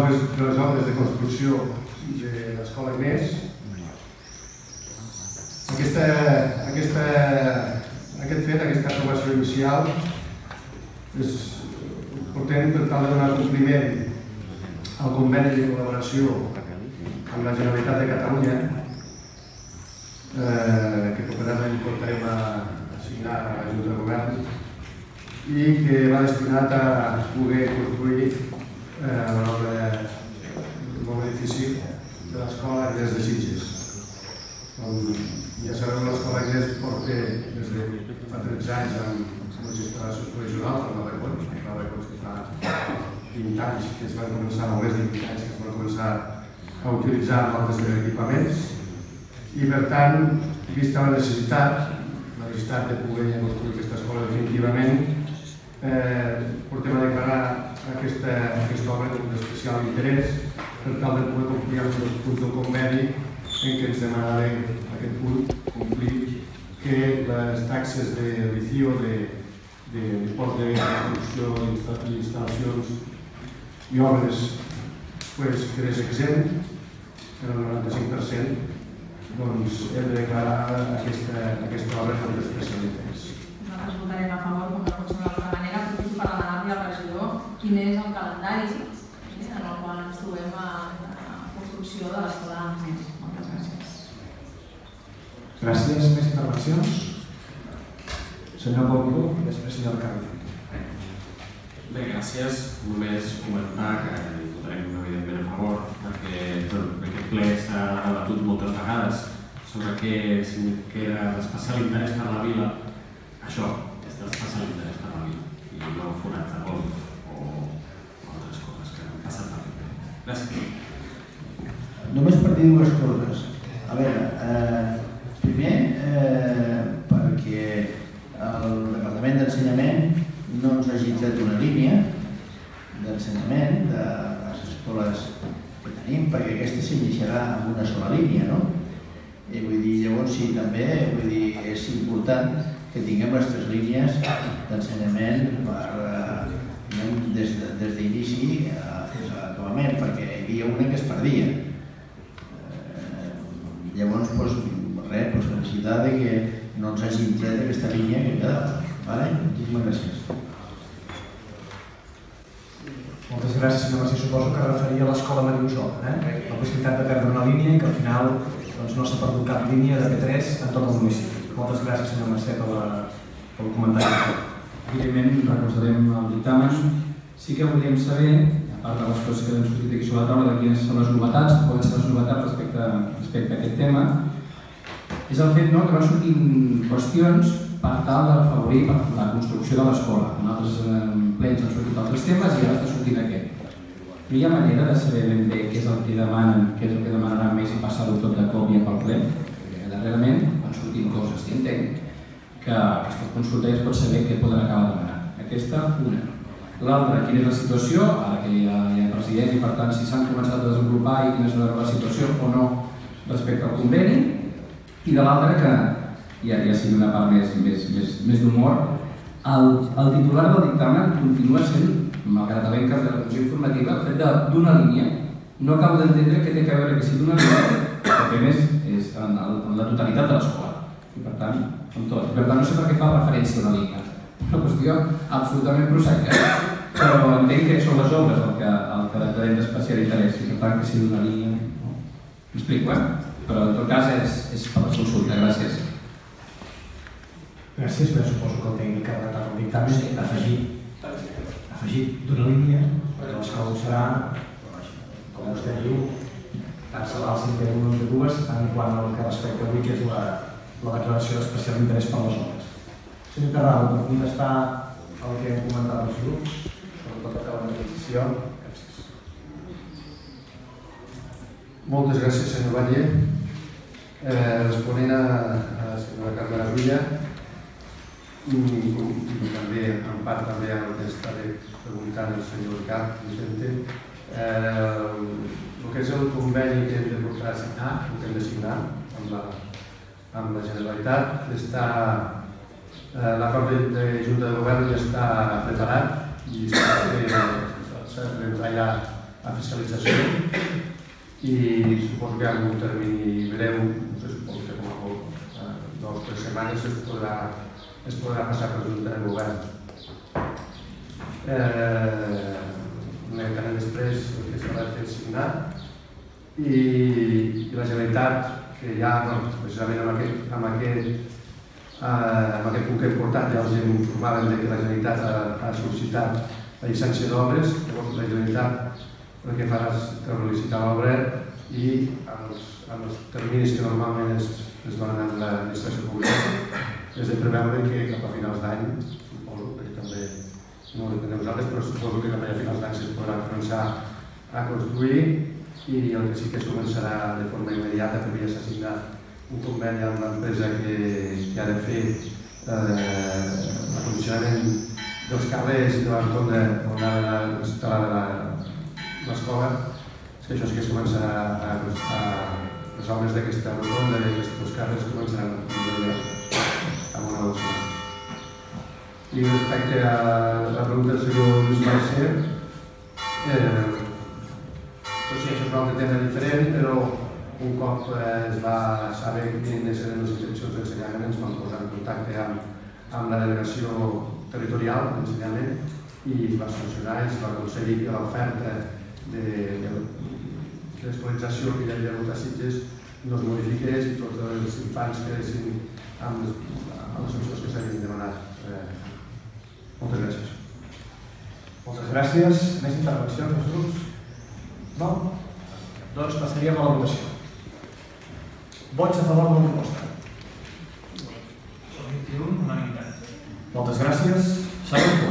obres de construcció de l'Escola Agnès. Aquest fet, aquesta aprovació inicial, portem per tal de donar compliment al conveni de col·laboració amb la Generalitat de Catalunya, que properament portarem a signar a la Junta de Govern i que va destinat a poder construir el nou edifici de l'Escola Agnès de Sitges. Ja sabeu que l'Escola Agnès porta des de fa 13 anys amb les instal·lacions provisionals, amb la Recons que fa 20 anys que es van començar, o més de 20 anys que es van començar a utilitzar altres equipaments i per tant, vista la necessitat de poder construir aquesta escola definitivament, portem a declarar aquesta obra d'especial interès per tal de poder complir amb els punts del conveni en què ens demanava aquest punt complir que les taxes d'edició d'impost de construcció d'instal·lacions i obres quedés exempt, el 95%, doncs hem de declarar aquesta obra com d'especial interès. Nosaltres votarem a favor, com no pot ser d'altra manera, per demanar-li al regidor quin és el calendari en el qual ens trobem a la construcció de l'Escola Agnès. Moltes gràcies. Gràcies. Més intervencions? Senyor Bòbico i després senyor Carrizo. Bé, gràcies. Només comentar que hi votarem evidentment a favor perquè aquest ple s'ha debatut moltes vegades sobre què era d'especial interès per la vila. Això és d'especial interès per la vila i no forats de golf o altres coses que han passat per aquí. Gràcies. Només per dir dues coses. A veure, primer, perquè el Departament d'Ensenyament no ens hagi tret una línia d'ensenyament de les escoles que tenim, perquè aquesta s'iniciarà amb una sola línia, no? I vull dir, llavors sí, també és important que tinguem les tres línies d'ensenyament des d'inici fins a l'acabament, perquè hi havia una que es perdia. Llavors, felicitar que no ens hagin tret aquesta línia que quedava. Moltíssimes gràcies. Moltes gràcies, senyor Mercè. Suposo que referia a l'Escola Mariusó, la possibilitat de perdre una línia i que al final no s'ha perdut cap línia de P3 en tot el municipi. Moltes gràcies, senyor Mercè, pel comentari. Evidentment, recolzarem el dictamen. Sí que volíem saber, a part de les coses que han sortit aquí sobre la taula, de quines són les novetats, que poden ser les novetats respecte a aquest tema, és el fet que van sortint qüestions per tal d'afavorir la construcció de l'escola. En altres plens han sortit altres temes i ara està sortint aquest. No hi ha manera de saber ben bé què és el que demanen, què és el que demanaran més i passar-ho tot de cop i pel ple. Perquè darrerament van sortint coses i entenc que aquesta consulta ja es pot saber què poden acabar demanant. Aquesta, una. L'altra, quina és la situació, ara que ja hi ha president i per tant si s'han començat a desenvolupar i quina és la situació o no respecte al conveni. I de l'altra, que ja sigui una part més d'humor, el titular del dictamen continua sent, malgrat haver encarregat de la comissió informativa, el fet d'una línia. No acabo d'entendre què té a veure que sigui d'una línia, perquè a més és en la totalitat de l'escola. I per tant, amb tot. Per tant, no sé per què fa referència a una línia. Una qüestió absolutament prosaica, però entenc que són les obres el que declarem d'especial interès i per tant que sigui d'una línia. M'explico, però en tot cas és per la consulta. Gràcies. Gràcies. Suposo que el tècnic ha redactat el dictamen afegit d'una línia, però l'escola serà, com vostè diu, tant se val si té una o dues, tant quant al que respecta avui, que és la declaració d'especial interès per les obres. Senyor Carrao, per contestar el que hem comentat els grups, sobretot el de la negociació. Gràcies. Moltes gràcies, senyor Batlle. Responent a la senyora Carmela Villa, i també, en part, també al que estava preguntant el senyor Cap Vicente, el que és el conveni que hem de portar a signar, el que hem de signar amb la Generalitat, l'acord de Junta de Govern ja està preparat i s'ha d'entrar ja a a fiscalització i suposo que en un termini breu, no sé, suposo que com a molt 2 o 3 setmanes es podrà passar per Junta de Govern. Immediatament després el que s'haurà de signar i la Generalitat, que ja precisament amb aquest punt que he portat ja els informàvem que la Generalitat ha sol·licitat la llicència d'obres. Llavors la Generalitat el que farà és licitar l'obra i els terminis que normalment es donen en l'administració pública és de preveure que cap a finals d'any, suposo, perquè també no ho depèn de nosaltres, però suposo que també a finals d'any es podrà començar a construir i el que sí que es començarà de forma immediata perquè ja s'ha signat un conveni amb l'empresa que ha de fer l'acondicionament dels carrers i de l'entorn on ha instal·lar l'escola. És que això sí que es començarà les obres d'aquesta rotonda d'aquests carrers començaran amb una dotació. I respecte a la pregunta del senyor Lluís Marcer, això és un altre tema diferent, però un cop es va saber quines eren les intencions d'ensenyament ens vam posar en contacte amb la delegació territorial d'ensenyament i es va sancionar i es va aconseguir que l'oferta l'escolarització que hi havia hagut a Sitges no es modifiqués i tots els infants quedessin amb les opcions que s'havien demanat. Moltes gràcies. Moltes gràcies. Més intervencions dels grups? No? Doncs passaríem a la votació. Vots a favor de la proposta? 21, unanimitat. Moltes gràcies. Segon punt.